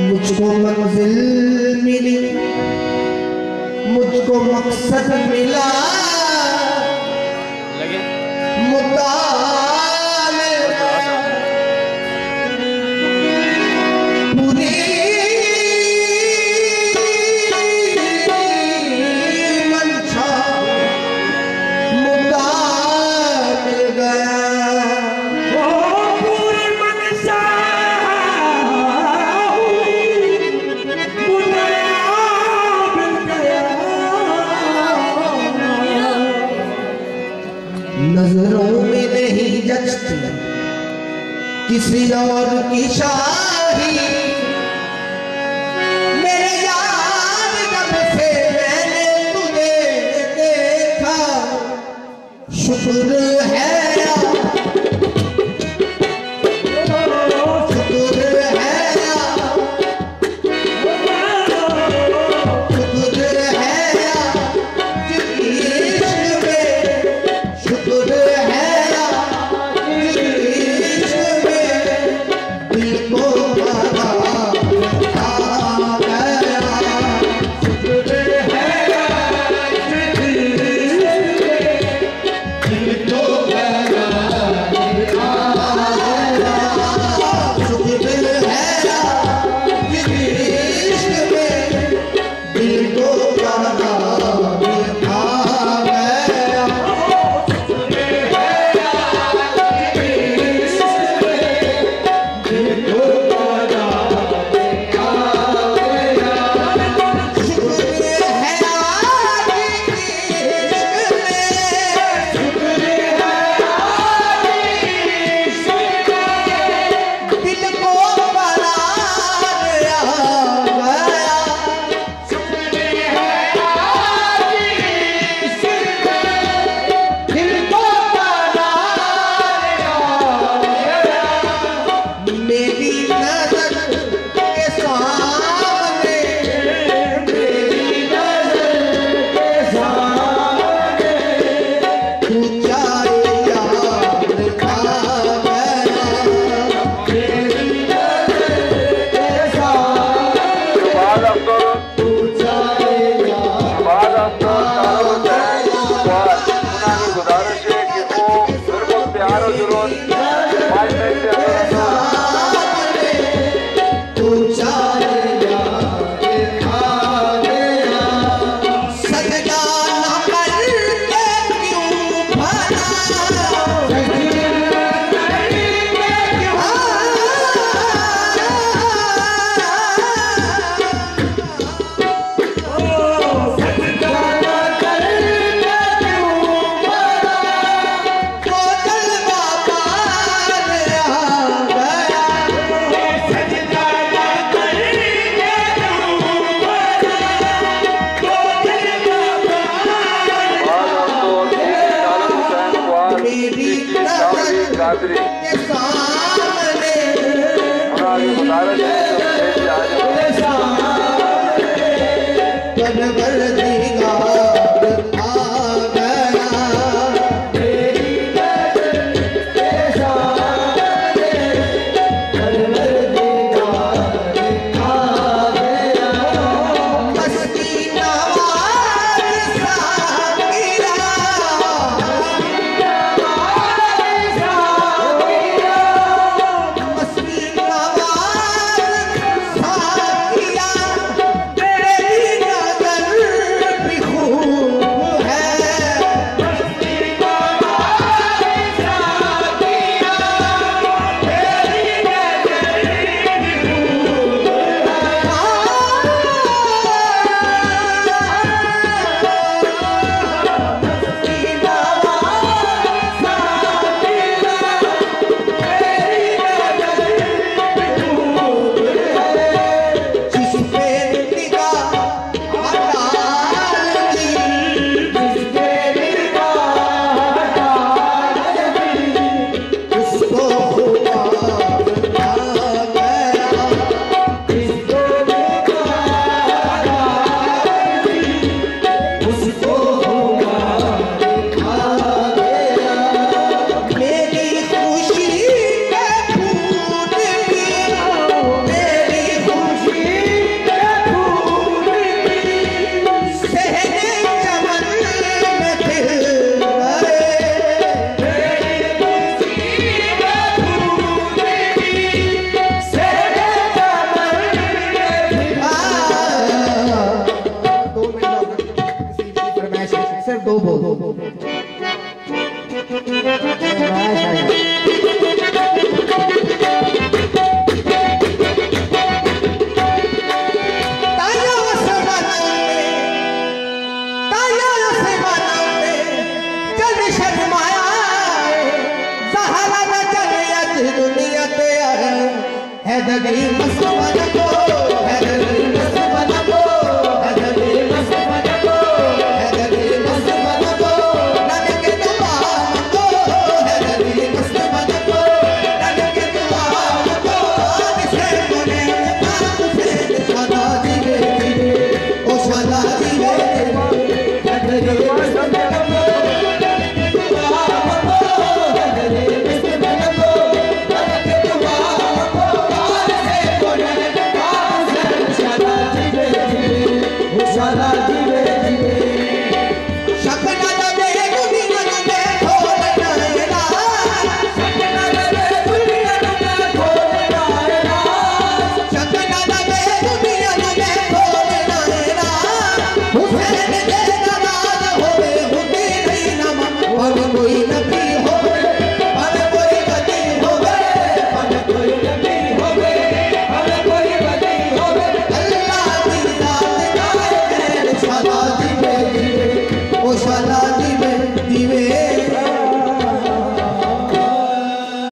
मुझको मंजिल मिली, मुझको मकसद मिला, मुद्दा पूरी मंशा मुद्दा मिल गया। नजरों में नहीं जचती किसी और की शाही, मेरे यार जब से मैंने तुझे देखा, शुक्र है हैदरी मस्त बनको, हैदरी मस्त बनको, हैदरी मस्त बनको, हैदरी मस्त बनको, नानक के दुआ मको, हैदरी मस्त बनको, नानक के दुआ मको, से कोने से सदा जीवे ओ सदा जीवे, हैदरी मस्त बनको, नानक के दुआ मको, हैदरी मस्त बनको, नानक के दुआ मको, से कोने से सदा जीवे ओ सदा जीवे जीवे। सपना दे दुनिया में खोलना है राज, सपना दे दुनिया में खोलना है राज, सपना दे दुनिया में खोलना है राज। हुसैन तेरा राज होवे हुंदी नहीं नम, और कोई न